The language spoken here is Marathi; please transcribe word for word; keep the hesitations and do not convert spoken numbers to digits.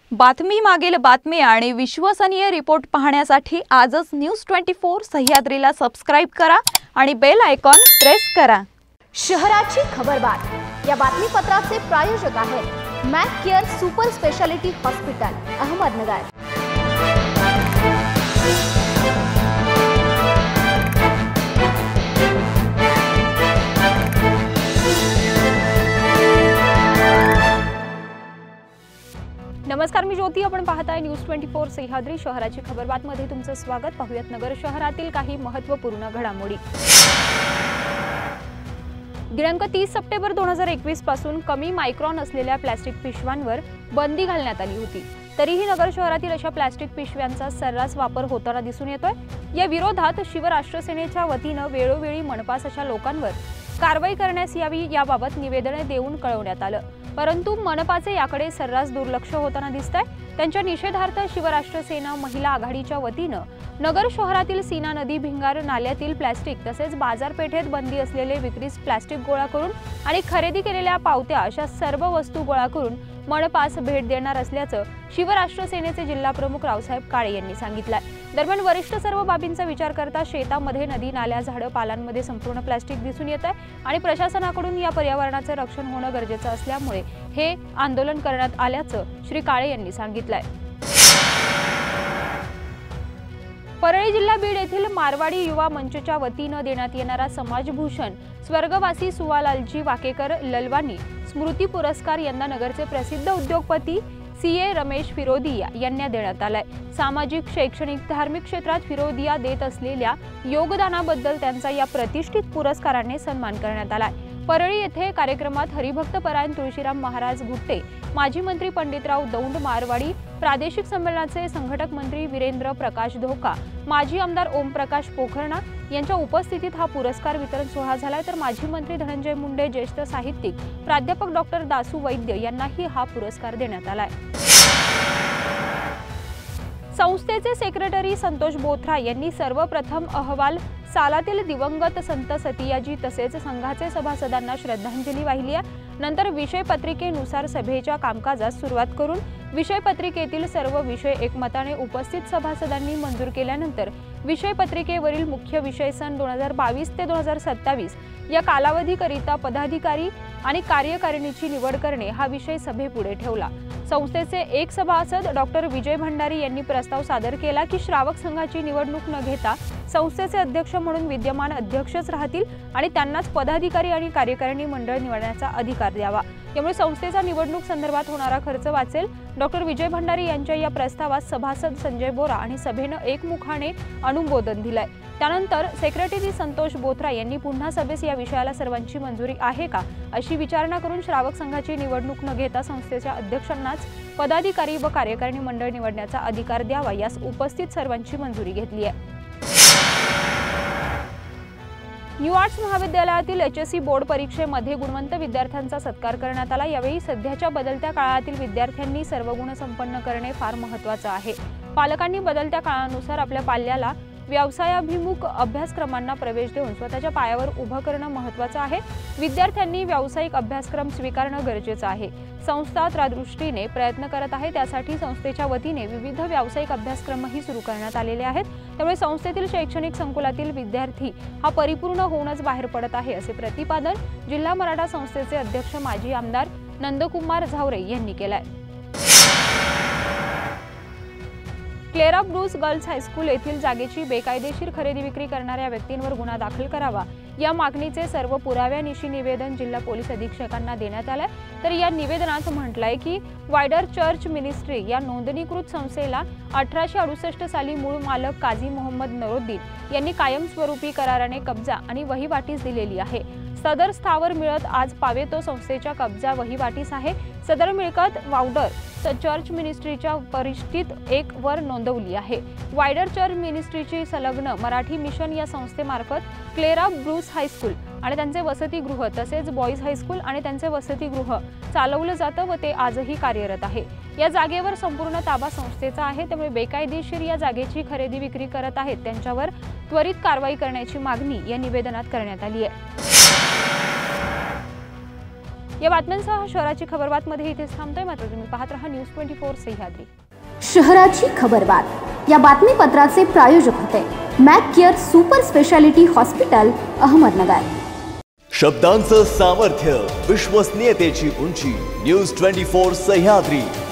बातमी मागेल बातमी आणि विश्वसनीय रिपोर्ट पाहण्यासाठी आजच न्यूज ट्वेंटी फोर सह्याद्रीला सबस्क्राइब करा आणि बेल आयकॉन प्रेस करा। शहराची खबरबात या बातमीपत्राचे प्रायोजक आहेत Mac Care Super Speciality Hospital Ahmednagar. नमस्कार, मी ज्योती। आपण पाहताय न्यूज ट्वेंटी फोर सह्याद्री। शहराची खबरबात मध्ये तुमचं स्वागत। पाहूयात नगर शहरातील काही महत्त्वपूर्ण घडामोडी। दिनांक तीस सप्टेंबर दोन हजार एकवीस पासून कमी मायक्रॉन असलेल्या प्लास्टिक पिशव्यांवर बंदी घालण्यात आली होती। तरीही नगर शहरातील अशा प्लास्टिक पिशव्यांचा सर्रास वापर होताना दिसून येतोय। या विरोधात शिवराष्ट्र सेनेच्या वतीने वेळोवेळी मनपास अशा लोकांवर कारवाई करण्यास यावी याबाबत निवेदने देऊन कळवण्यात आलं, परंतु मनपाचे याकडे सर्रास दुर्लक्ष होताना दिसतंय। त्यांच्या निषेधार्थ शिवराष्ट्र सेना महिला आघाडीच्या वतीने नगर शहरातील सीना नदी भिंगार नाल्यातील प्लास्टिक तसेच बाजारपेठेत बंदी असलेले विक्रीस प्लास्टिक गोळा करून आणि खरेदी केलेल्या पावत्या अशा सर्व वस्तू गोळा करून मनपास भेट देणार असल्याचं शिवराष्ट्र सेनेचे जिल्हा प्रमुख रावसाहेब काळे यांनी सांगितलं। दरम्यान वरिष्ठ सर्व बाबींचा विचार करता शेतामध्ये नदी नाल्या झाडं पालांमध्ये संपूर्ण प्लास्टिक दिसून येत आहे आणि प्रशासनाकडून या पर्यावरणाचे रक्षण होणं गरजेचं असल्यामुळे हे आंदोलन करण्यात आल्याचं श्री काळे यांनी सांगितलंय। परळी जिल्हा बीड येथील मारवाडी युवा मंचच्या वतीने देण्यात येणारा समाजभूषण स्वर्गवासी सुवालालजी वाकेकर ललवानी स्मृती पुरस्कार यंदा नगरचे प्रसिद्ध उद्योगपती सीए रमेश फिरोदिया यांना देण्यात आलाय। सामाजिक, शैक्षणिक, धार्मिक क्षेत्रात फिरोदिया देत असलेल्या योगदानाबद्दल त्यांचा या प्रतिष्ठित पुरस्काराने सन्मान करण्यात आलाय। परळी येथे कार्यक्रमात हरिभक्त परायण तुळशीराम महाराज गुट्टे, माजी मंत्री पंडितराव दौंड, मारवाडी प्रादेशिक संमेलनाचे संघटक मंत्री वीरेंद्र प्रकाश धोका, माजी आमदार ओमप्रकाश पोखरणा यांच्या उपस्थितीत हा पुरस्कार वितरण सोहळा झाला। तर माजी मंत्री धनंजय मुंडे, ज्येष्ठ साहित्यिक प्राध्यापक डॉक्टर दासू वैद्य यांनाही हा पुरस्कार देण्यात आलाय। संस्थेचे सेक्रेटरी संतोष बोथरा यांनी सर्वप्रथम अहवाल सालातील दिवंगत संत सतियाजी तसेच संघाचे सभासदांना श्रद्धांजली वाहिली आहे। नंतर विषय पत्रिकेनुसार सभेच्या कामकाजास सुरुवात करून विषय पत्रिकेतील सर्व विषय एकमताने उपस्थित सभासदांनी मंजूर केल्यानंतर विषय पत्रिकेवरील मुख्य विषय सन दोन हजार बावीस ते दोन हजार सत्तावीस या कालावधीकरिता पदाधिकारी आणि कार्यकारिणीची निवड करणे हा विषय सभेपुढे ठेवला। संस्थेचे एक सभासद डॉक्टर विजय भंडारी यांनी प्रस्ताव सादर केला की श्रावक संघाची निवडणूक न घेता संस्थेचे अध्यक्ष म्हणून विद्यमान अध्यक्षच राहतील आणि त्यांनाच पदाधिकारी आणि कार्यकारिणी मंडळ निवडण्याचा अधिकार द्यावा। यामुळे संस्थेचा निवडणूक संदर्भात होणारा खर्च वाचेल। डॉक्टर विजय भंडारी यांच्या या प्रस्तावास सभासद संजय बोरा आणि सभेने एकमुखाने अनुमोदन दिलंय। त्यानंतर सेक्रेटरी संतोष बोथरा यांनी पुन्हा सभेस या विषयाला सर्वांची मंजुरी आहे का अशी विचारणा करून श्रावक संघाची निवडणूक न घेता संस्थेच्या अध्यक्षांनाच पदाधिकारी व कार्यकारिणी मंडळ निवडण्याचा अधिकार द्यावा यास उपस्थित सर्वांची मंजुरी घेतली आहे। न्यू आर्ट्स महाविद्यालयातील एचएससी बोर्ड परीक्षेमध्ये गुणवंत विद्यार्थ्यांचा सत्कार करण्यात आला। यावेळी सध्याच्या बदलत्या काळातील विद्यार्थ्यांनी सर्व गुण संपन्न करणे फार महत्त्वाचे आहे। पालकांनी बदलत्या काळानुसार आपल्या पाल्याला व्यवसायाभिमुख अभ्यासक्रमांना प्रवेश देऊन स्वतःच्या पायावर उभं करणं महत्त्वाचं आहे। विद्यार्थ्यांनी व्यावसायिक अभ्यासक्रम स्वीकारणं गरजेचं आहे। संस्था त्यादृष्टीने प्रयत्न करत आहे, त्यासाठी संस्थेच्या वतीने विविध व्यावसायिक अभ्यासक्रमही सुरू करण्यात आलेले आहेत। त्यामुळे संस्थेतील शैक्षणिक संकुलातील विद्यार्थी हा परिपूर्ण होऊनच बाहेर पडत आहे असे प्रतिपादन जिल्हा मराठा संस्थेचे अध्यक्ष माजी आमदार नंदकुमार झावरे यांनी केलंय। क्लेरा ब्रूस गर्ल्स हायस्कूल येथील जागेची बेकायदेशीर खरेदी विक्री करणाऱ्या व्यक्तींवर गुन्हा दाखल करावा या मागणीचे सर्व पुराव्यानिशी निवेदन जिल्हा पोलीस अधीक्षकांना देण्यात आले। तर या निवेदनात म्हटलंय की वायडर चर्च मिनिस्ट्री या नोंदणीकृत संस्थेला अठराशे अडुसष्ट साली मूळ मालक काझी मोहम्मद नरोद्दीन यांनी कायमस्वरूपी कराराने कब्जा आणि वहिवाटीस दिलेली आहे। सदर स्थावर मिळत आज पावेतो संस्थेच्या कब्जा वहिवाटीस आहे। सदर मिळकत वाउडर चर्च मिनिस्ट्रीच्या परिष्ठित एक वर नोंदवली आहे। वायडर चर्च मिनिस्ट्रीची संलग्न मराठी मिशन या संस्थेमार्फत क्लेरा ब्रूस हायस्कूल आणि त्यांचे वसतिगृह तसेच बॉईज हायस्कूल आणि त्यांचे वसतिगृह चालवलं जातं व ते आजही कार्यरत आहे। या जागेवर संपूर्ण ताबा संस्थेचा आहे, त्यामुळे बेकायदेशीर या जागेची खरेदी विक्री करत आहेत त्यांच्यावर त्वरित कारवाई करण्याची मागणी या निवेदनात करण्यात आली आहे। या बातम्यांसह शहराची खबरबात मध्ये इथेच थांबतोय, मात्र तुम्ही पाहत रहा न्यूज ट्वेंटी फोर सह्याद्री. शहराची खबरबात या बातमीपत्राचे प्रायोजक होते Mac Care Super Speciality Hospital, Ahmednagar. शब्दांचं सामर्थ्य, विश्वसनीयतेची उंची. News twenty four Sahyadri.